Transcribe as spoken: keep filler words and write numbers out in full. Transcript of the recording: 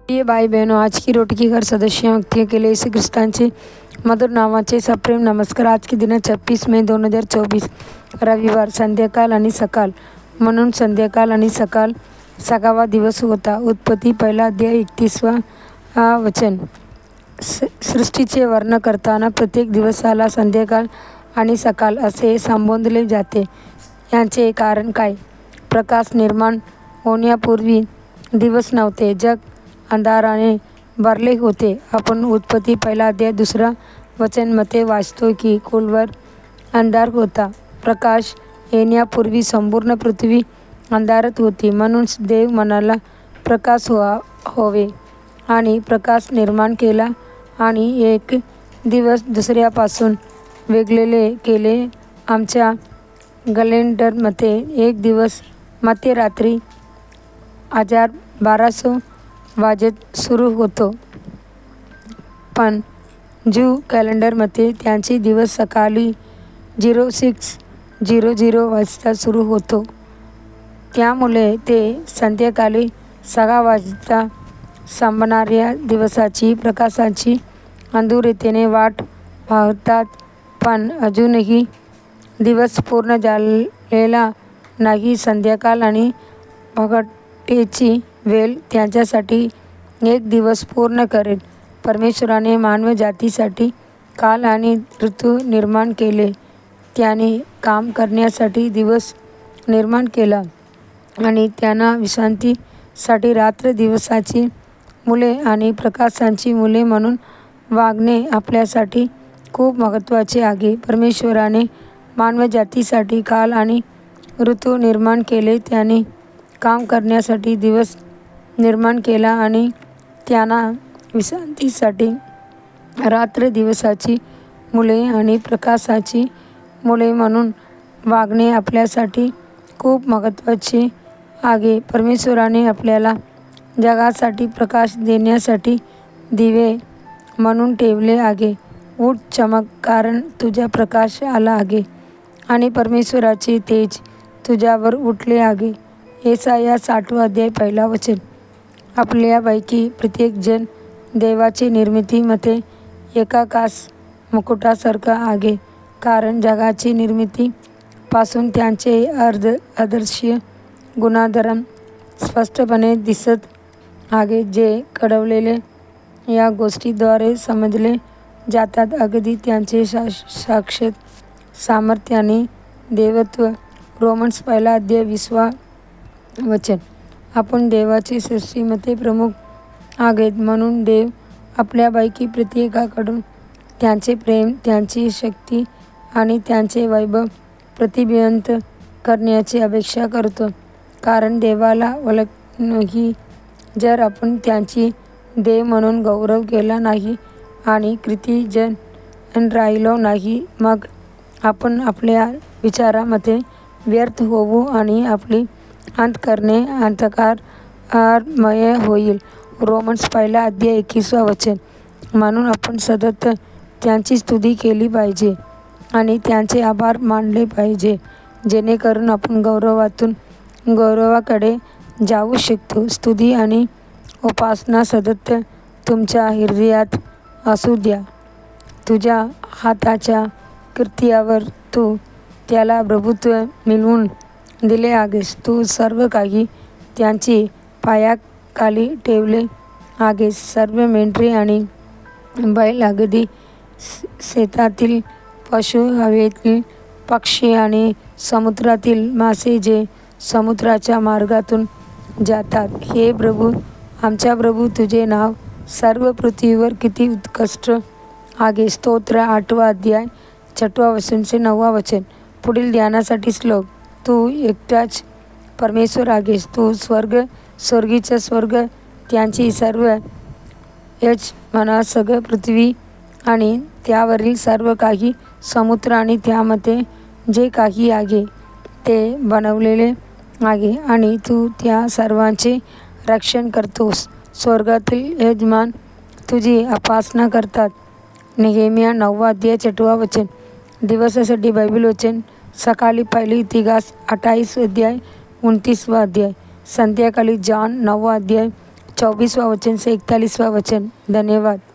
प्रिय भाई बहनों, आज की रोटी की हर सदस्य व्यक्ति के लिए यीशु ख्रिस्तांचे मधुर नावाचे सप्रेम नमस्कार। आज की दिन छब्बीस मे दोन हजार चोवीस रविवार, संध्याकाळ आणि सकाळ म्हणून संध्याकाळ आणि सकाळ सहावा दिवस होता। उत्पत्ती पहिला अध्याय एकतीसवा वचन। सृष्टीचे वर्णन करताना प्रत्येक दिवसाला संध्याकाळ आणि सकाळ असे संबोधले जाते। याचे कारण काय? प्रकाश निर्माण होण्यापूर्वी दिवस नव्हते, जग अंधाराने भरले होते। आपण उत्पत्ती पहिला अध्याय दुसरा वचन मध्ये वाचतो की खोलवर अंधार होता। प्रकाश येण्यापूर्वी संपूर्ण पृथ्वी अंधारात होती, म्हणून देव म्हणाला प्रकाश व्हा होवे आणि प्रकाश निर्माण केला आणि एक दिवस दुसऱ्यापासून वेगळे केले। आमच्या कॅलेंडरमध्ये एक दिवस मध्यरात्री हजार बाराशे वाजत सुरू होतो, पण ज्यू कॅलेंडरमध्ये त्यांचे दिवस सकाळी झिरो सिक्स झिरो झिरो वाजता सुरू होतो। त्यामुळे ते संध्याकाळी सहा वाजता संपणाऱ्या दिवसाची प्रकाशाची अंधुरतेने वाट पाहतात। पण अजूनही दिवस पूर्ण झालेला नाही। संध्याकाळ आणि पहाटेची वेळ त्यांच्यासाठी एक दिवस पूर्ण करेल। परमेश्वराने मानव जातीसाठी काल आणि ऋतू निर्माण केले। त्याने काम करण्यासाठी दिवस निर्माण केला आणि त्यांना विश्रांतीसाठी रात्र। दिवसाची मुले आणि प्रकाशाची मुले म्हणून वागणे आपल्यासाठी खूप महत्त्वाचे आहे। परमेश्वराने मानवजातीसाठी काल आणि ऋतू निर्माण केले। त्याने काम करण्यासाठी दिवस निर्माण केला आणि त्यांना विश्रांतीसाठी रात्र। दिवसाची मुले आणि प्रकाशाची मुले म्हणून वागणे आपल्यासाठी खूप महत्त्वाचे आहे। परमेश्वराने आपल्याला जगासाठी प्रकाश देण्यासाठी दिवे म्हणून ठेवले आहे। उठ चमक, कारण तुझा प्रकाश आला आहे आणि परमेश्वराचे तेज तुझ्यावर उठले आहे। येसाया साठवा अध्याय पहिला वचन। आपल्यापैकी प्रत्येक जण देवाची निर्मितीमध्ये एका कास मुकुटासारखा आहे, कारण जगाची निर्मिती पासून त्यांचे अर्ध आदर्श गुणधर्म स्पष्टपणे दिसत आहे, जे घडवलेले या गोष्टीद्वारे समजले जातात, अगदी त्यांचे साक्षात सामर्थ्य आणि देवत्व। रोमन्स पहिला अध्याय वीसवा वचन। आपण देवाची सृष्टीमध्ये प्रमुख आहोत, म्हणून देव आपल्यापैकी प्रत्येकाकडून त्यांचे प्रेम, त्यांची शक्ती आणि त्यांचे वैभव प्रतिबिंबित करण्याची अपेक्षा करतो, कारण देवाला ओळखूनही जर आपण त्यांची देव म्हणून गौरव केला नाही आणि कृतज्ञ राहिलो नाही, मग आपण आपल्या विचारांमध्ये व्यर्थ होऊ आणि आपली अंतःकरणे अंधकारमय होईल। रोमन्स पहिला अध्याय एकवीसवा वचन। म्हणून आपण सतत त्यांची स्तुती केली पाहिजे आणि त्यांचे आभार मानले पाहिजे, जेणेकरून आपण गौरवातून गौरवाकडे जाऊ शकतो। स्तुती आणि उपासना सतत तुमच्या हृदयात असू द्या। तुझ्या हाताच्या कृत्यावर तू त्याला प्रभुत्व मिळवून दिले आहेस। तू सर्व काही त्यांची पायाखाली ठेवले आहेस। सर्व मेंढरे आणि बैल, अगदी शेतातील पशु, हवेतील पक्षी आणि समुद्रातील मासे जे समुद्राच्या मार्गातून जातात। हे प्रभू, आमच्या प्रभू, तुझे नाव सर्व पृथ्वीवर किती उत्कृष्ट आहे। स्तोत्र आठवा अध्याय छठवा वचन से नववा वचन। पुढील ध्यानासाठी श्लोक। तू एकटाच परमेश्वर आहेस। तू स्वर्ग, स्वर्गीचा स्वर्ग, त्यांची सर्व यजमानसह पृथ्वी आणि त्यावरील सर्व काही, समुद्र आणि त्यामध्ये जे काही आहे ते बनवलेले आहे, आणि तू त्या सर्वांचे रक्षण करतोस। स्वर्गातील यजमान तुझी उपासना करतात। नेहेमिया नववा अध्याय छठवा वचन। दिवसासाठी बायबल वचन। सकाळी पहिली इतिहास अठ्ठावीस अध्याय उनतीसवा अध्याय। संध्याकाळी जॉन नववा अध्याय चौबीसवां वचन से इकतालीसवां वचन। धन्यवाद।